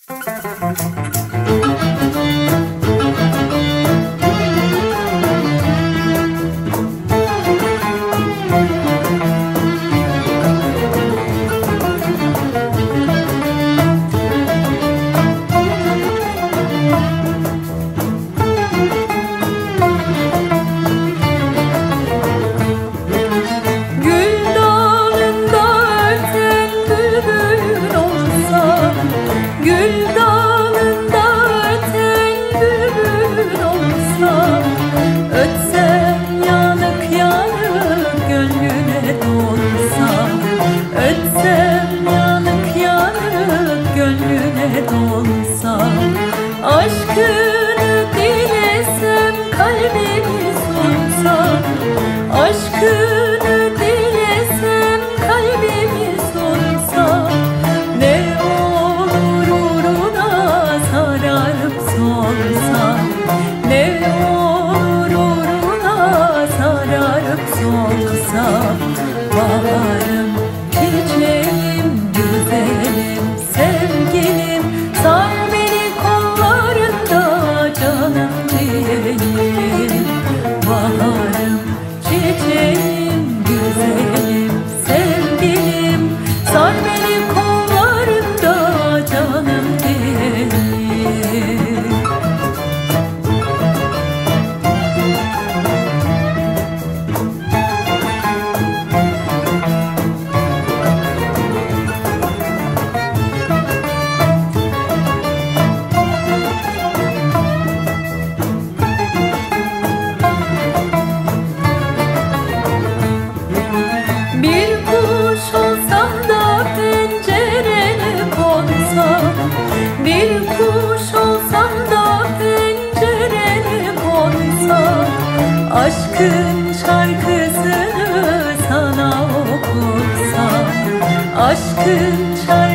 Aşkını dilesem kalbimi sunsam, aşkını dilesem kalbimi sunsam, ne olur uğruna sararıp solsam, ne olur uğruna sararıp solsam. Baharım, çiçeğim, güzelim, sevgilim, sar beni kollarında canım diyeyim. Baharım, çiçeğim, güzelim, sevgilim, sar beni kollarında canım diyeyim. Bir kuş olsam da pencerene konsam, bir kuş olsam da pencerene konsam, aşkın şarkısını sana okursam, aşkın şarkısını